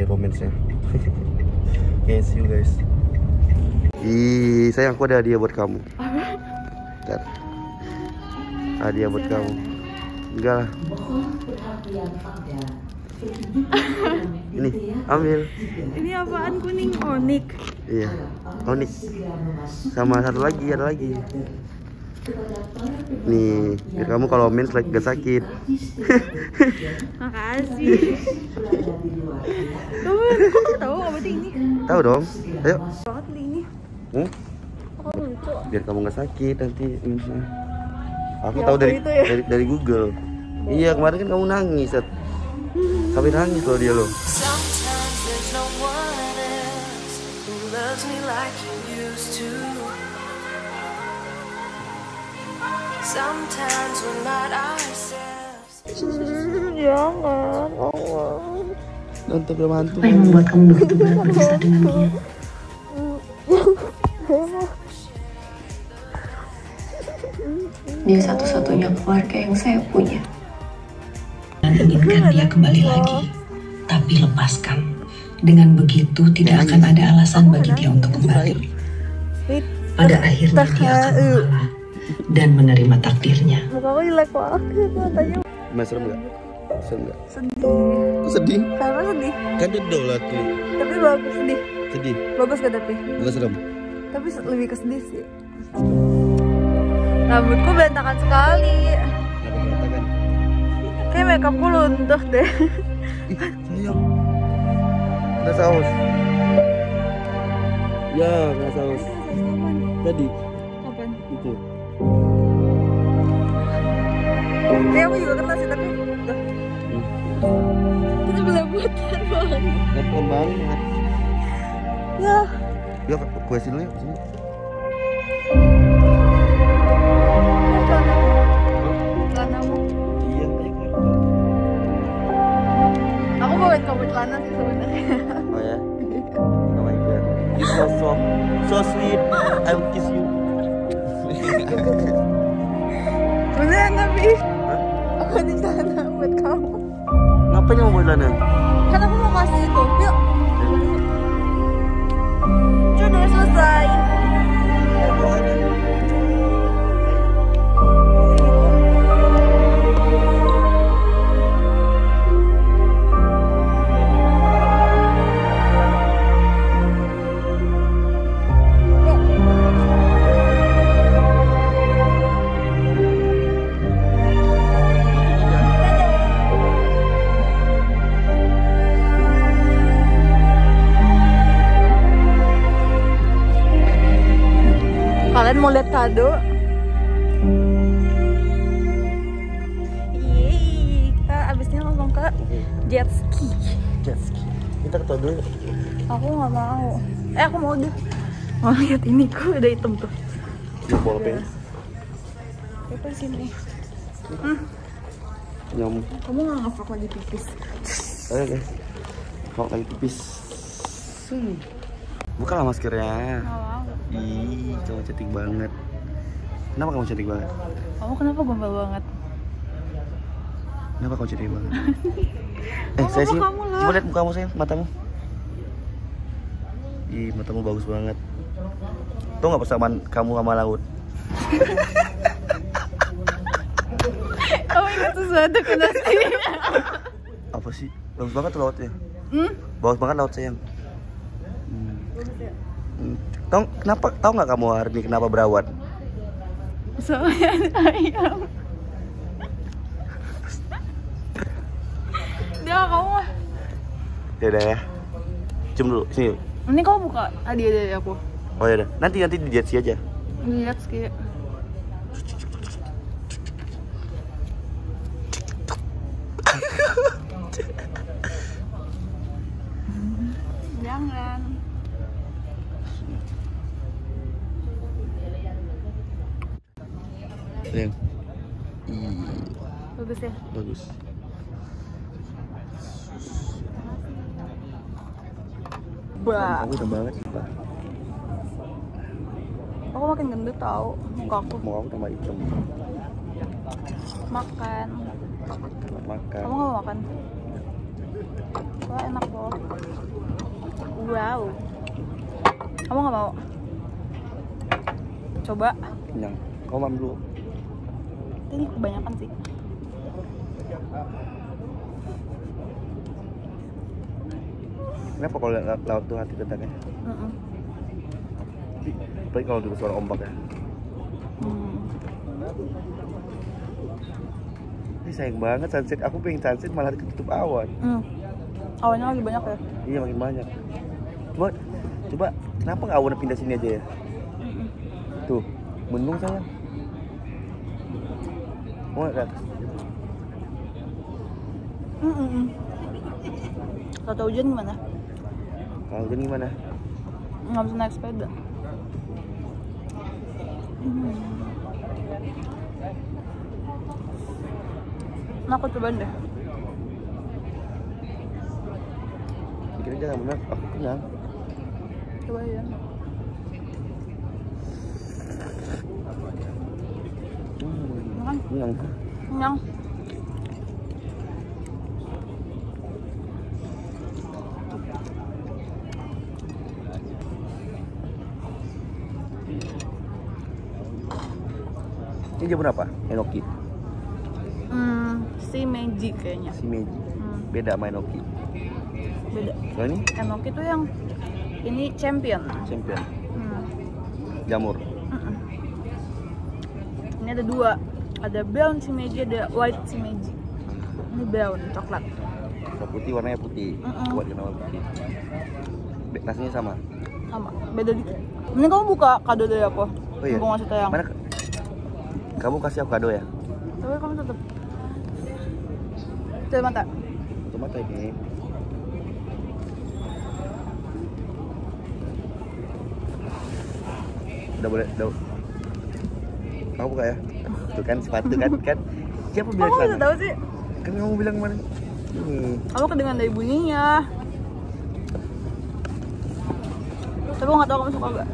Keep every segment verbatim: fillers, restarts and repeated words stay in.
mulai romansnya. Oke, see you guys. Ih, sayang, aku ada hadiah buat kamu. Bentar. Hadiah buat kamu. Enggak lah. Ini, ambil. Ini apaan? Kuning onik. Iya, onik. Sama satu lagi, ada lagi. Nih, biar kamu kalau mens like gak sakit. Makasih. Kamu kok tahu obat ini? Tahu dong. Ayo. Banget beli ini. Hmm? Kok lucu? Biar kamu gak sakit nanti mensnya. Aku Ya, tahu apa dari, itu ya? dari dari Google. Iya, kemarin kan kamu nangis, Set. Sampai nangis loh dia loh. Jangan, Allah. Nonton film hantu. Apa yang membuat kamu begitu berat berpisah dengan dia? Dia satu-satunya keluarga yang saya punya. Dan inginkan dia kembali lagi, tapi lepaskan. Dengan begitu tidak akan ada alasan bagi dia untuk kembali. Pada akhirnya dia akan mengalah dan menerima takdirnya. Muka aku jelek banget matanya. Mas, serem gak? Serem gak? Sedih. Kok sedih? Karena sedih. Kan dodol lah tuh. Tapi bagus sedih. Sedih? Bagus gak tapi? Bukan serem? Tapi lebih ke sedih sih. Rambutku berantakan sekali. Kenapa berantakan? Kayak makeupku luntur deh. Ih, sayang. Kena saus. Ya, kena saus. Tadi. Kapan? Itu. Kayak aku juga kena sih tapi udah. Hmm. Kita belebutan banget. Gampang banget. Ya. Ya, kue sini dulu ya, sini. Celanamu. Iya, ayo keluar. Aku bawain kamu celana sih sebenarnya. Oh ya? Oh my god. You so soft, so sweet. I will kiss you. Beneran tapi Hah? aku ada celana buat kamu. Ngapain kamu bawa celana? Kan aku mau kasih itu. Yuk. Sudah selesai. Kalian mau lihat kado? Yeay, kita abisnya langsung ke jet ski. Jet ski. Kita ke dulu. Aku nggak mau. Eh aku mau deh. Mau lihat ini kok udah hitam tuh. Di bolpen. Apa sini? Hmm. Nyam. Kamu nggak ngevlog lagi pipis? Ayo guys. Vlog lagi tipis. Hmm. Bukalah maskernya. Nggak mau. Ih, kamu cantik banget. Kenapa kamu cantik banget? Kamu kenapa gombal banget? Kenapa kamu cantik banget? eh, Oh, saya sih. kamu lah. Coba lihat mukamu sayang, matamu. Ih, matamu bagus banget. Tuh nggak persamaan kamu sama laut? Kamu ingat sesuatu kena sih? Apa sih? Bagus banget tuh lautnya. Hmm? Bagus banget laut sayang. Hmm. Hmm. Tahu kenapa? Tahu nggak kamu hari ini kenapa berawan? Soalnya ada ayam. Dia kamu mah. Ya udah ya. Cium dulu sini. Ini kamu buka hadiah dari aku. Oh ya udah. Nanti nanti di jet ski aja. Lihat sih. Jangan. Sayang. Ih, Bagus ya. bagus. Bah. Kamu udah banget sih, Pak. Aku makin gendut tau muka aku. Mau aku tambah hitam. Makan. Makan. Kamu nggak mau makan? Wah enak loh. Wow. Kamu nggak mau? Coba. Kenyang. Kamu mam dulu. Ini kebanyakan sih. Kenapa kalau la- laut tuh hati tetangga? Mm -mm. Apalagi kalau dengar suara ombak ya. Hmm. Ini sayang banget sunset. Aku pengen sunset malah ketutup awan. Hmm. Awannya lagi banyak ya? Iya makin banyak. Coba, coba kenapa nggak awannya pindah sini aja ya? Mm-mm. Tuh, mendung sayang. Mau nggak ke atas? Mm-mm. Kalau tahu hujan gimana? Kalau hujan gimana? Nggak bisa naik sepeda. Hmm. Nah, aku cobain deh. Bikin aja nggak benar. Aku kenyang. Cobain. Hmm, Makan. kenyang. Kenyang. Ini jam berapa? Enoki. Hmm, si Meiji kayaknya. Si Meiji. Hmm, Beda sama Enoki. beda. Kalau ini Enoki tuh yang ini champion. champion. Hmm. Jamur. Mm-mm. Ini ada dua. Ada brown si Meiji, ada white si Meiji. Ini brown, coklat. Kalau putih warnanya putih. Mm-mm. Buat kenapa putih. Be- Rasanya sama. Sama, beda dikit. Mending kamu buka kado dari aku. Oh iya. Aku ngasih tayang. Mana? Kamu kasih aku kado ya? Tapi kamu tetap. Tutup mata. Tutup mata ini. Udah boleh, udah. Kamu buka ya? Tuh kan sepatu kan kan. Siapa bilang Kamu bisa sana? tahu sih? Kan kamu bilang mana? Ini. Kamu kedengan dari bunyinya. Tapi aku nggak tahu kamu suka nggak.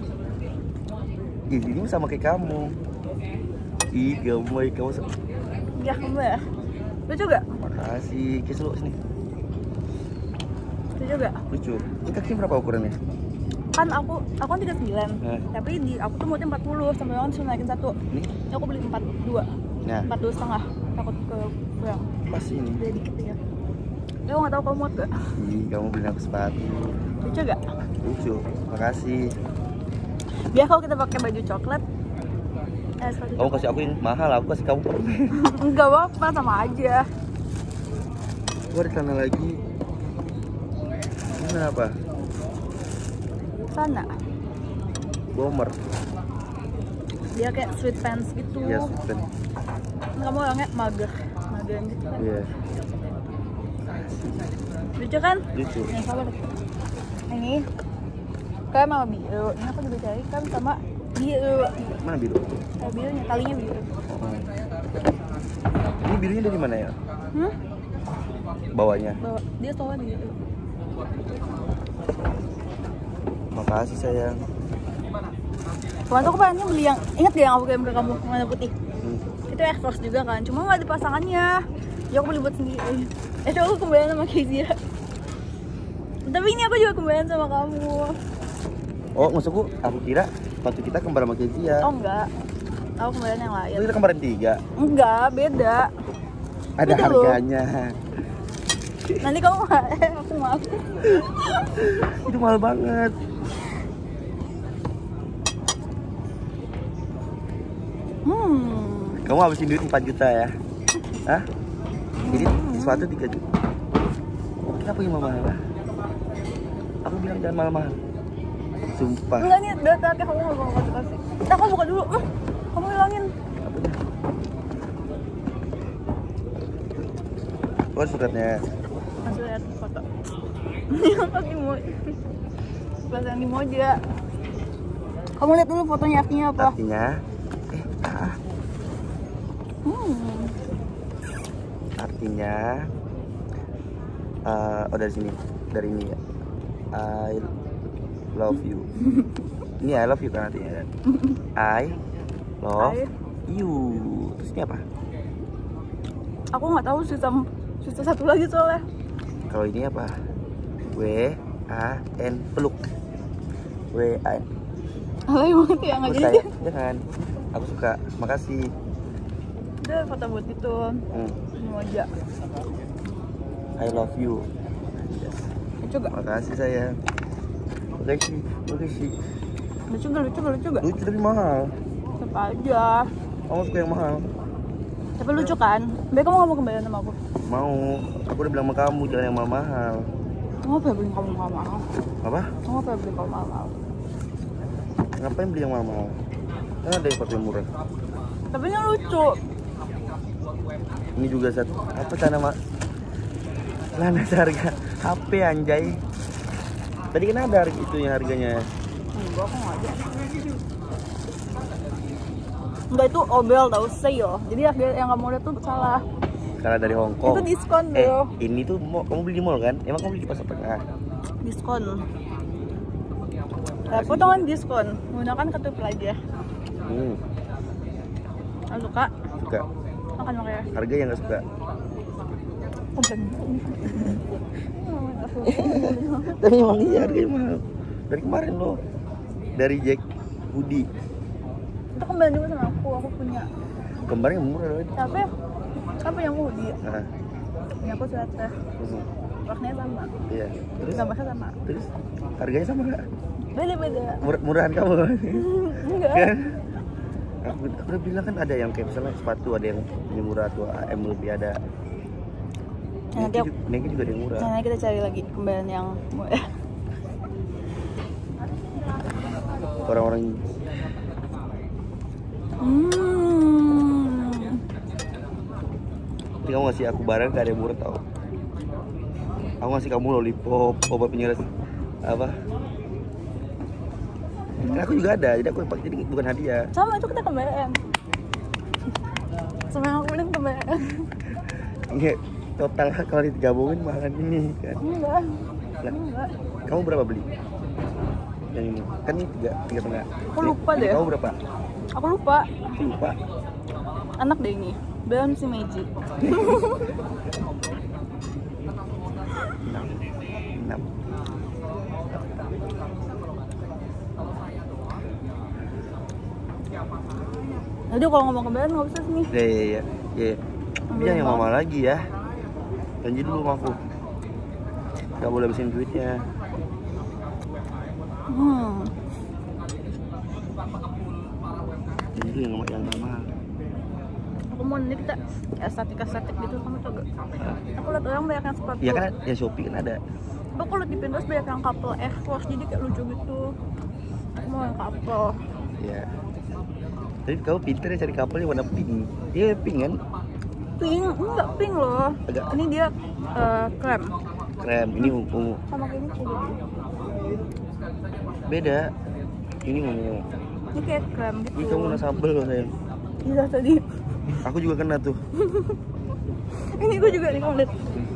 Ih, ini sama kayak kamu. Ih, gemoy kamu. se- Ya kamu ya. Lucu gak? Makasih. Kiss lu sini. Lucu gak? Lucu. Ini kakinya berapa ukurannya? Kan aku, aku kan tiga puluh sembilan. Eh. Tapi di aku tuh muatnya empat puluh. Sampai orang disuruh naikin satu. Ini? Ini aku beli empat puluh dua. Nah, empat puluh setengah. Takut ke kurang. pas ini. Beda dikit ya. Tapi aku nggak tahu kamu muat gak? Ih, kamu beli aku sepatu. Lucu gak? Lucu. Makasih. Biar kalau kita pakai baju coklat, eh sepatu Kamu kasih aku yang mahal, aku kasih kamu permen. enggak apa-apa, sama aja. Gua ada celana lagi. Ini apa? Sana. Bomber. Dia kayak sweat pants gitu. Iya, suspend. Kamu orangnya mager, mager gitu kan. Iya. Lucu kan? Lucu. Yang sabar. Ini kan sama biru. Ini aku juga cari kan sama biru. Mana biru? Kayak birunya, talinya biru. Oh. Ini birunya dari mana ya? Hmm? Bawahnya. Bawa dia soalnya biru. Makasih sayang. Kemarin tuh aku pengen beli yang, ingat gak yang aku kirim ke kamu warna putih? Hmm. Itu Air Force juga kan, cuma nggak ada pasangannya. Ya aku beli buat sendiri. Eh coba aku kembalian sama Kezia. Tapi ini aku juga kembalian sama kamu. Oh, maksudku aku kira sepatu kita kembar sama Kezia. Oh enggak, aku kembalian yang lain. Itu kita kembaran tiga. Enggak, beda. Ada Beda loh. harganya. Nanti kamu eh, aku maaf. Itu mahal banget. Hmm. Kamu habisin duit empat juta ya? Hah? Jadi sepatu tiga juta. Kenapa yang mahal? Aku bilang jangan mahal-mahal. Sumpah. Enggak nih, udah tadi kamu nggak mau kasih kasih. Nah, kamu buka dulu. Hmm, kamu hilangin. Apanya? Oh, suratnya. Masih lihat foto. Yang pas di Moja. Pas yang di Moja. Kamu lihat dulu fotonya, artinya apa? Artinya eh ah, Hmm. artinya eh oh dari sini, dari ini ya. I love you. Ini I love you kan artinya kan? I love I- you. Terus ini apa? Aku nggak tahu sisa sisa satu lagi soalnya. Kalau ini apa? Gue A N peluk. W A N. Alay banget ya, nggak Aku jadi. sayang. Jangan. Aku suka. Makasih. Udah foto buat itu. Hmm. Mau aja. I love you. Lucu gak? Makasih sayang. Makasih. Makasih. Lucu gak? Lucu gak? Lucu gak? Lucu tapi mahal. Tetep aja. Kamu suka yang mahal? Tapi lucu kan? Baik kamu gak mau kembalian sama aku? Mau. Aku udah bilang sama kamu jangan yang mahal-mahal. Kamu apa yang beli kamu mahal-mahal? Apa? Kamu apa yang beli kamu mahal-mahal? Ngapain beli yang mahal-mahal? Kan ada yang pakai murah. Tapi ini lucu. Ini juga satu. Apa sana mak? Lana harga H P anjay. Tadi kan ada harga itu yang harganya. Enggak, aku nggak ada. Enggak, itu obel tau, sale. Jadi harga yang kamu lihat tuh salah. Karena dari Hong Kong. Itu diskon Eh, bro. ini tuh mau kamu beli di mall kan? Emang kamu beli di pasar tengah? Diskon. Ya, potongan diskon. Menggunakan kartu pelajar. Hmm, Kamu suka? suka. Makan makanya. Harga yang nggak suka. Oh, bener. Tapi emang iya harganya mahal. Dari kemarin loh. Dari Jack Woody. Itu kembali juga sama aku. Aku punya. Kemarin murah loh. Tapi kan punya hoodie. Nah, Punya aku sweater. hmm, Warnanya sama. iya. Terus, Gambarnya sama. terus harganya sama nggak? Beda-beda. Mur- murahan kamu Enggak. kan? Aku, aku udah bilang kan ada yang kayak misalnya sepatu ada yang lebih murah tuh A M lebih ada. Nah, nanti Nike aku- juga, Nike juga ada yang murah. Nah, kita cari lagi kembalian yang murah. Orang-orang Hmm. Tapi kamu ngasih aku barang gak ada yang murah tau. Aku ngasih kamu lollipop, obat penyerap apa? Kan aku juga ada, jadi aku pakai, jadi bukan hadiah. Sama itu kita kembalian. Sama yang aku bilang kembalian. Ini total kalau digabungin malah ini kan. Enggak. Lah, Enggak. kamu berapa beli? Yang ini kan ini tiga tiga setengah. Aku lupa Ini deh. Kamu berapa? Aku lupa. Aku lupa. Anak deh ini. Beliau si Meiji. Enam. Enam. Jadi kalau ngomong kembalian nggak bisa sini. Ya ya ya. Ya. Ambil Jangan yang uang. mama lagi ya. Janji dulu sama aku. Gak boleh habisin duitnya. Hmm. Janji dulu yang mama yang mama. Aku mau nanti kita estetik estetik gitu, kamu tau gak? Aku liat orang banyak yang sepatu. Iya kan ya Shopee kan ada. Aku liat di Pinterest banyak yang couple Air Force, jadi kayak lucu gitu. Aku mau yang couple. Ya. Tapi kamu pinter ya cari couple yang warna pink. Iya pink kan? Pink, enggak pink loh. Agak. Ini dia eh, krem. Krem, ini ungu. Sama kayak ini juga. Beda. Ini ungu. Ini kayak krem gitu. Ini kamu kena sambel loh sayang. Iya tadi. Aku juga kena tuh. Ini gue juga nih, kamu lihat.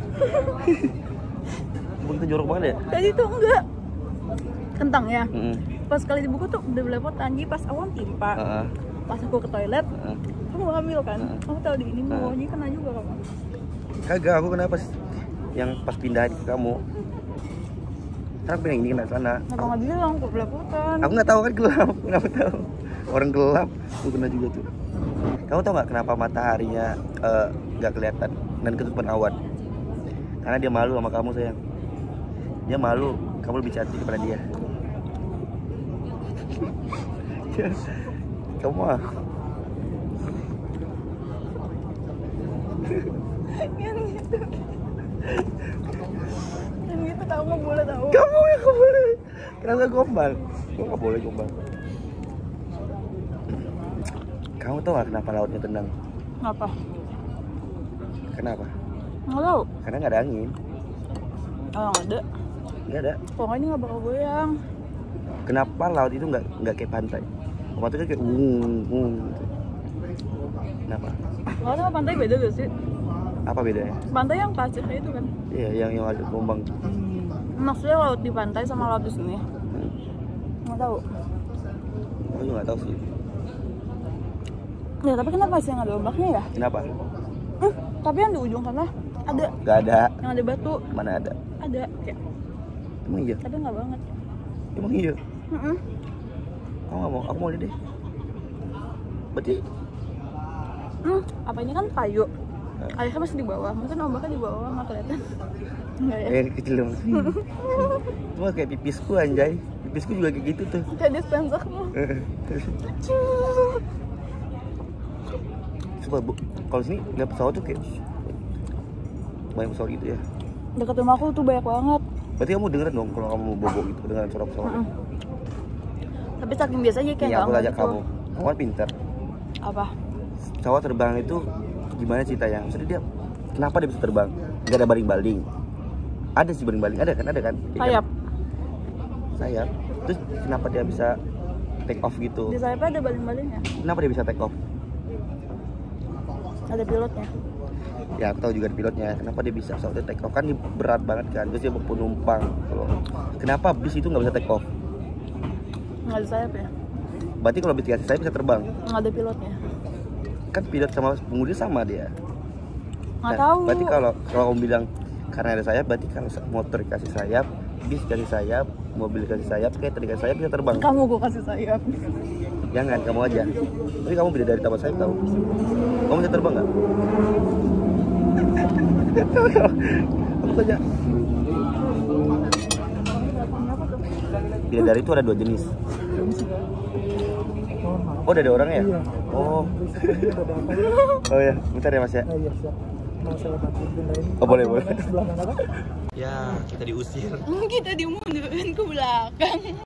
Begitu jorok banget ya? Tadi tuh enggak. Kentang ya. Heeh. Pas sekali dibuka tuh udah belepotan, jadi pas awal timpa. Heeh. Pas aku ke toilet, Heeh. kamu ngambil kan? Heeh. Kamu tahu di ini mau, Heeh. jadi kena juga kamu. Kagak, aku kenapa sih? Yang pas pindahin ke kamu. Sekarang pindah ini kena sana. Kenapa nggak bilang kok belepotan? Aku nggak tahu kan gelap, kenapa tahu? Orang gelap, aku kena juga tuh. Kamu tahu nggak kenapa mataharinya eh, nggak kelihatan dan ketutupan awan? Karena dia malu sama kamu sayang. Dia malu, kamu lebih cantik daripada dia. Kamu mah Yang gitu. Yang gitu tahu nggak boleh tahu. kamu yang nggak boleh. Kenapa gombal? Kamu nggak boleh gombal. Kamu tahu nggak kenapa lautnya tenang? Ngapa? Kenapa? Nggak tahu. Karena nggak ada angin. Oh, nggak ada. Nggak ada. Pokoknya ini nggak bakal goyang. Kenapa laut itu nggak nggak kayak pantai? Pantai itu kayak wung wung. Gitu. Kenapa? Laut sama pantai beda gak sih? Apa bedanya? Pantai yang pasir itu kan. Iya, yang yang ada gelombang. Maksudnya laut di pantai sama laut di sini. Hmm. Nggak tahu. Aku juga nggak tahu sih. Ya tapi kenapa sih yang ada ombaknya ya? Kenapa? Hmm, tapi yang di ujung sana ada Nggak ada. yang ada batu. Mana ada? Ada kayak Emang iya? Tapi nggak banget. Emang iya? Mm-mm. Aku nggak mau, aku mau deh. Berarti Hmm, apa ini kan kayu? Kayaknya masih di bawah, mungkin ombaknya di bawah nggak kelihatan. Enggak ya? eh kecil dong. Cuma kayak pipisku anjay. Pipisku juga kayak gitu tuh. Kayak dispenser. Coba bu, kalau sini lihat pesawat tuh kayak banyak pesawat gitu ya. Dekat rumah aku tuh banyak banget. Berarti kamu dengerin dong kalau kamu bobo gitu dengan suara pesawat. Mm-mm. Tapi saking biasa aja kayak Iya, nggak aku ngeh ajak gitu. kamu. Kamu kan pinter. Apa? Pesawat terbang itu gimana ceritanya? Maksudnya dia kenapa dia bisa terbang? Gak ada baling-baling. Ada sih baling-baling, ada kan? Ada kan? Iya kan? Sayap. Sayap. Terus kenapa dia bisa take off gitu? Di sayapnya ada baling-balingnya. Kenapa dia bisa take off? Ada pilotnya. Ya aku tahu juga ada pilotnya. Kenapa dia bisa pesawatnya take off? Kan dia berat banget kan. Terus dia bawa penumpang. Kalau kenapa bis itu nggak bisa take off? Nggak ada sayap ya? Berarti kalau bis dikasih sayap bisa terbang. Nggak ada pilotnya. Kan pilot sama pengemudi sama dia. Nggak tahu. Berarti kalau kalau kamu bilang karena ada sayap, berarti kalau motor dikasih sayap, bis dikasih sayap, mobil dikasih sayap, kayak dikasih sayap bisa terbang. Kamu gue kasih sayap. Jangan, kamu aja. Tapi kamu beda dari taman sayap tahu. Kamu bisa terbang nggak? Aku tanya. Bidadari itu ada dua jenis. Oh, udah ada orangnya ya? Oh. Oh ya, bentar ya Mas ya. Oh, boleh, boleh. Ya, kita diusir. Kita dimundurin ke belakang.